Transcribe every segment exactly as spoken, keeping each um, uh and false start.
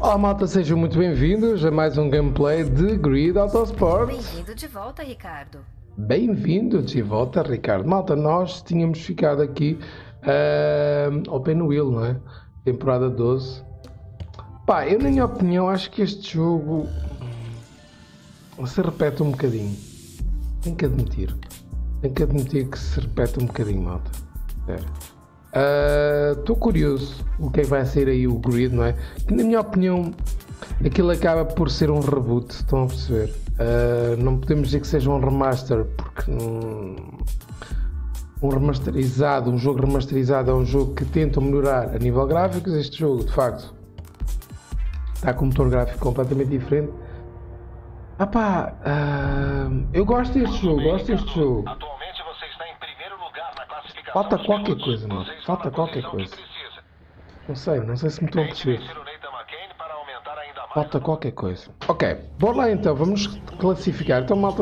Olá malta, sejam muito bem-vindos a mais um gameplay de Grid Autosport. Bem-vindo de volta, Ricardo. Bem-vindo de volta, Ricardo. Malta, nós tínhamos ficado aqui uh, ao pé no Wheel, não é? Temporada doze. Pá, eu na minha opinião acho que este jogo se repete um bocadinho. Tenho que admitir. Tenho que admitir que se repete um bocadinho, malta. Sério. Estou uh, curioso o que é que vai ser aí o Grid, não é? Que na minha opinião aquilo acaba por ser um reboot, estão a perceber? Uh, não podemos dizer que seja um remaster, porque um, um remasterizado, um jogo remasterizado é um jogo que tenta melhorar a nível gráfico. Este jogo, de facto, está com um motor gráfico completamente diferente. Ah pá, uh, eu gosto deste jogo, gosto deste jogo. Falta qualquer coisa, mano. Falta qualquer coisa. Não sei, não sei se me estão a perceber. Falta qualquer coisa. Ok, bora lá então, vamos classificar. Então, malta.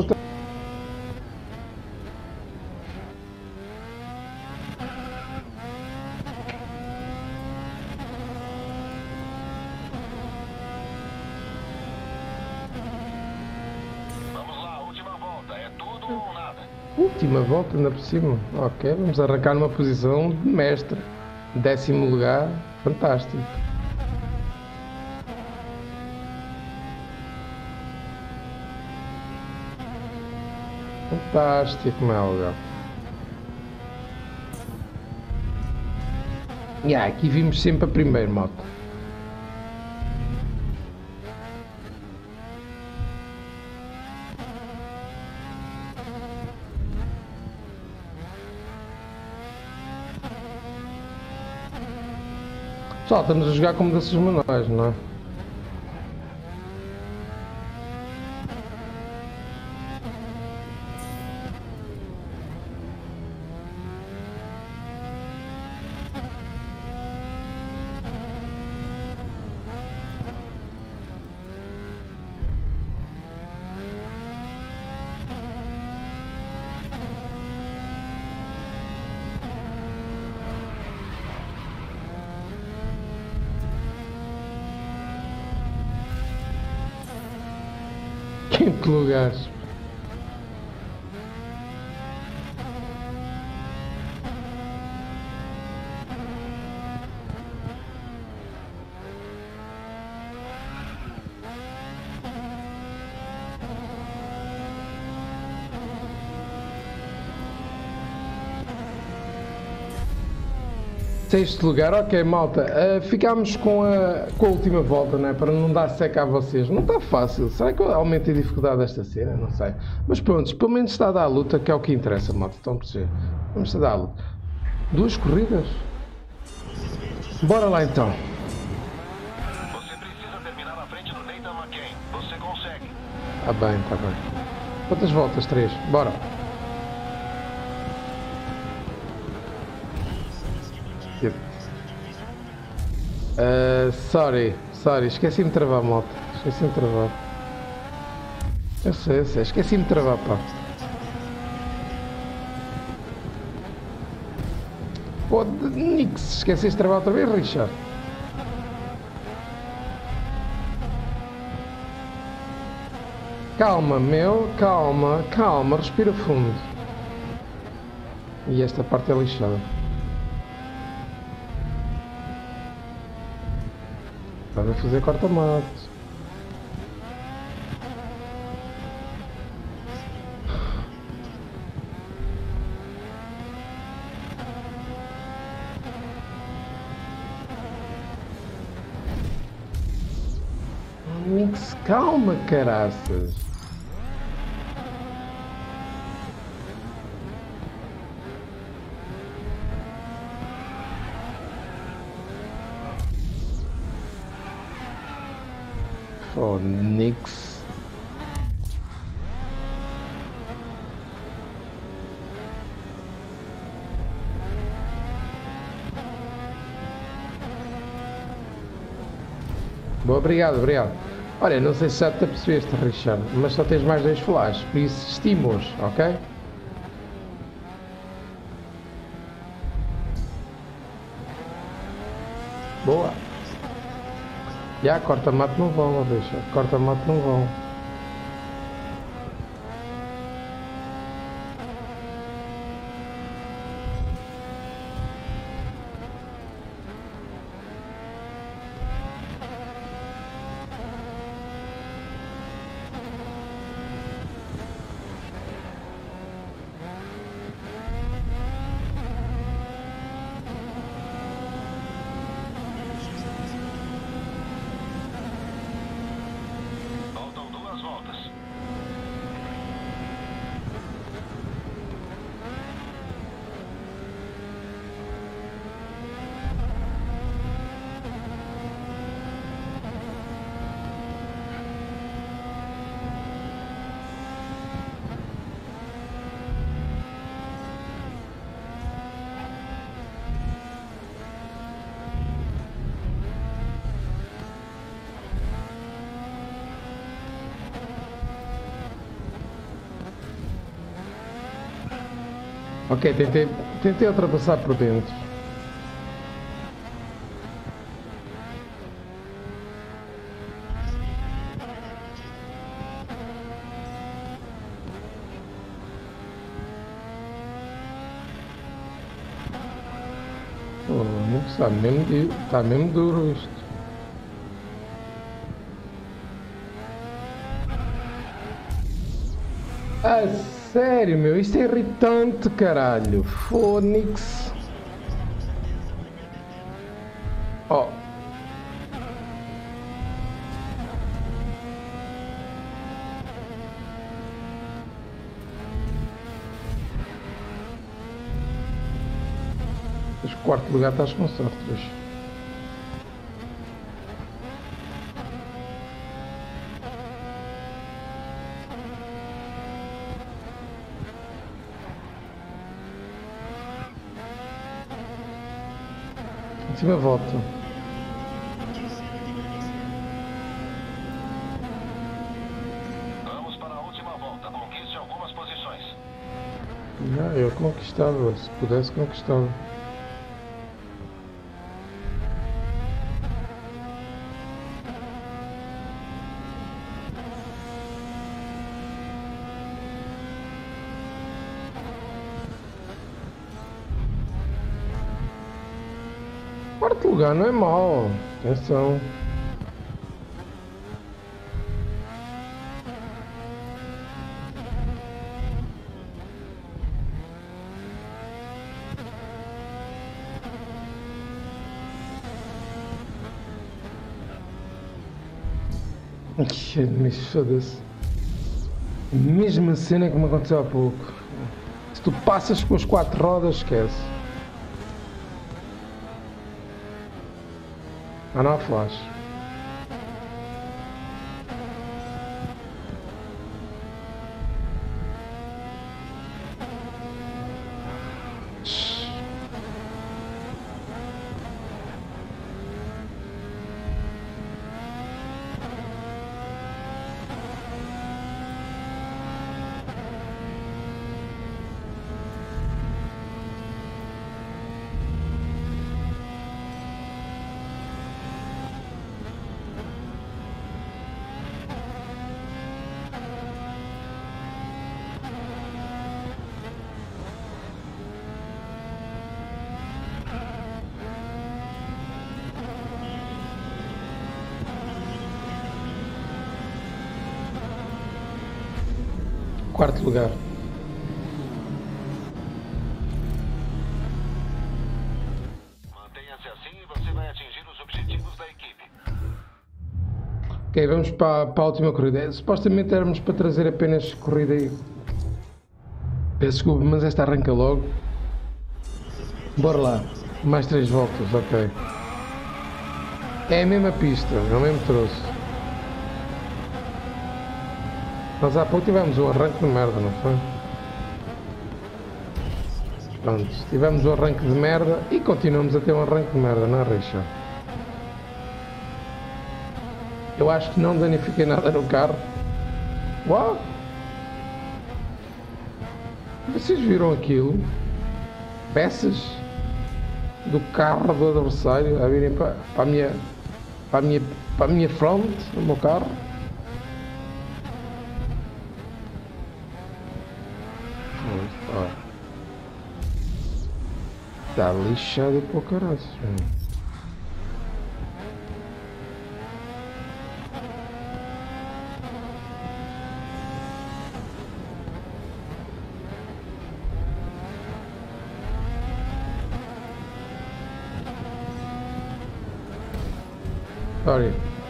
Vamos lá, última volta. É tudo ou nada? Última volta, ainda por cima. Ok, vamos arrancar numa posição de mestre. Décimo lugar, fantástico. Fantástico, Melga. E yeah, aqui vimos sempre a primeira moto. Pessoal, estamos a jogar com mudanças manuais, não é? Quinto lugar. Sexto lugar, ok malta, uh, ficámos com a, com a última volta, não é? Para não dar seca a vocês. Não está fácil, será que eu aumentei a dificuldade desta cena? Não sei. Mas pronto, pelo menos está a dar a luta, que é o que interessa, malta, estão a perceber? Vamos a dar a luta. Duas corridas? Bora lá então. Você precisa terminar na frente do Nathan McCain. Você consegue. Tá bem, tá bem. Quantas voltas? Três. Bora. Uh, sorry, sorry, esqueci-me de travar a moto. Esqueci-me de travar. Eu sei, eu sei, esqueci-me de travar, pá. Pô, Nix, esqueci de travar outra vez, Richard. Calma, meu, calma, calma, respira fundo. E esta parte é lixada. Estás a fazer corta-mato. Mix, calma, caraças. Oh, Nix. Boa, obrigado, obrigado. Olha, não sei se já te apercebeste, Richard, mas só tens mais dois flashes, por isso estimos, ok? Boa. Já, corta-mato não vão, ó, deixa. Corta-mato não vão. Faltam duas voltas. Ok, tentei, tentei ultrapassar por dentro. Oh, está mesmo, di- está mesmo duro isto. A sério, meu, isto é irritante, caralho. Fónix. Oh. Mas quarto lugar estás com sorte hoje. Em cima volta. Vamos para a última volta. Conquiste algumas posições. Ah, eu conquistava, se pudesse conquistava. Quarto lugar não é mau, atenção. Ixi, mas foda-se. Mesma cena que me aconteceu há pouco. Se tu passas com as quatro rodas, esquece. Ah, não há flash. Quarto lugar. Mantenha-se assim e você vai atingir os objetivos da equipe. Ok, vamos para, para a última corrida. Supostamente éramos para trazer apenas corrida aí. Peço desculpa, mas esta arranca logo. Bora lá. Mais três voltas, ok. É a mesma pista, é o mesmo troço. Nós há pouco tivemos um arranque de merda, não foi? Pronto, tivemos um arranque de merda e continuamos a ter um arranque de merda, não é, Richard? Eu acho que não danifiquei nada no carro. Uau! Vocês viram aquilo? Peças do carro do adversário a virem para, para, a, minha, para a minha, para a minha front, o meu carro. Está lixado para o caralho. Olha.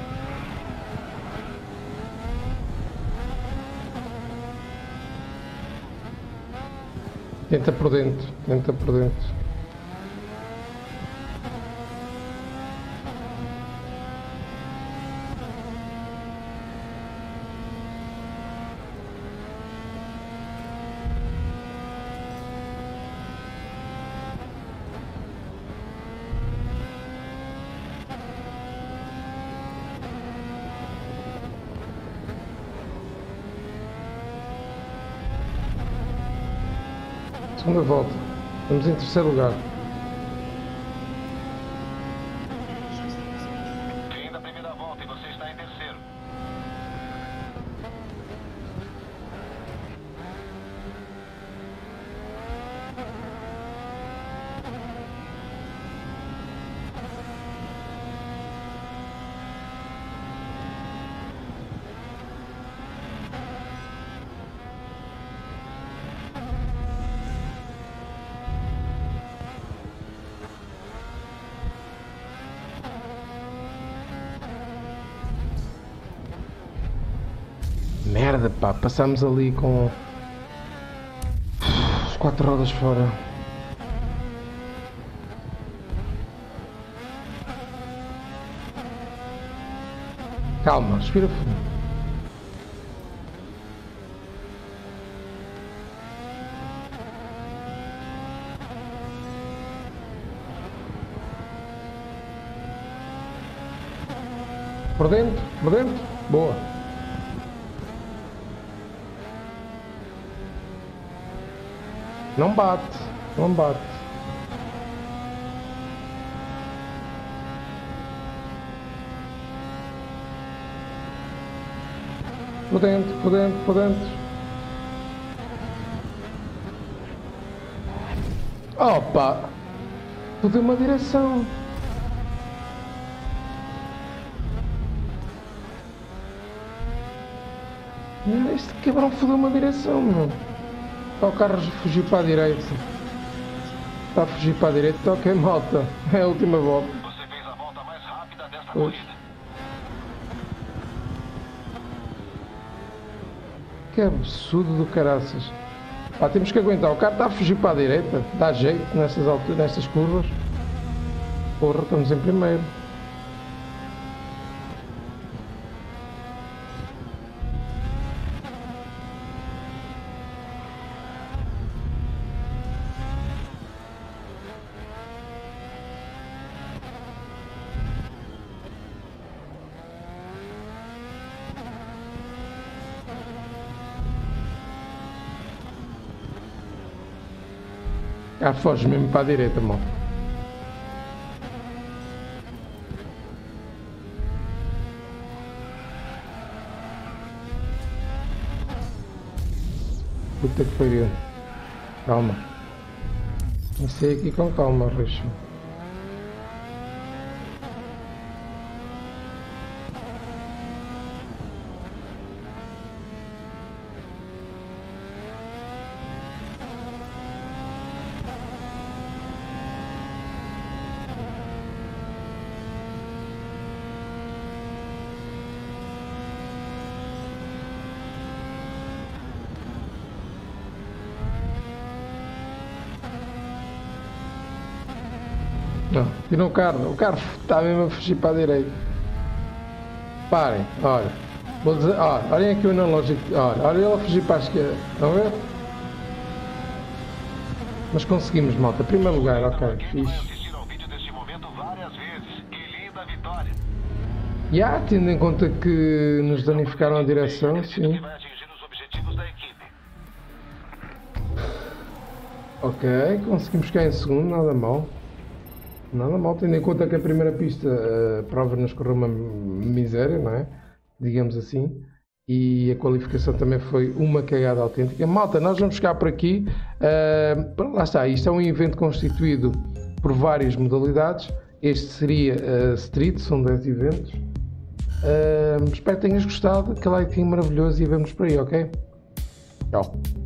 Tenta por dentro, tenta por dentro. Segunda volta. Estamos em terceiro lugar. Fim da primeira volta e você está em terceiro. Merda, pá, passamos ali com as quatro rodas fora. Calma, respira fundo. Por dentro, por dentro, boa. Não bate, não bate. Por dentro, por dentro, por dentro. Opa! Tudo em uma direção. Este cabrão fodeu uma direção, meu. Está o carro a fugir para a direita. Está a fugir para a direita. Ok, malta. É a última volta. Você fez a volta mais rápida desta Pois. corrida. Que absurdo do caraças. Pá, temos que aguentar. O carro está a fugir para a direita. Dá jeito nestas, alturas, nestas curvas. Porra, estamos em primeiro. Ah, foge mesmo para a direita, mal. Puta que pariu. Calma. Comecei aqui com calma, Richo. Não, tira o carro, o carro está mesmo a fugir para a direita. Parem, olha. Vou dizer, olha, olhem aqui o analógico, olha, olha ele a fugir para a esquerda. Estão a ver? Mas conseguimos, malta. Primeiro lugar, ok, Vai fixe. assistir ao vídeo deste momento várias vezes. Que linda vitória. E há, tendo em conta que nos danificaram a direção, Acredito que sim. vai atingir os objetivos da equipe. Ok, conseguimos ficar em segundo, nada mal. Nada mal, tendo em conta que a primeira pista, a prova nos correu uma miséria, não é? Digamos assim. E a qualificação também foi uma cagada autêntica. Malta, nós vamos ficar por aqui. Uh, lá está, isto é um evento constituído por várias modalidades. Este seria uh, Street, são dez eventos. Uh, espero que tenhas gostado. Que like maravilhoso e vemos por aí, ok? Tchau.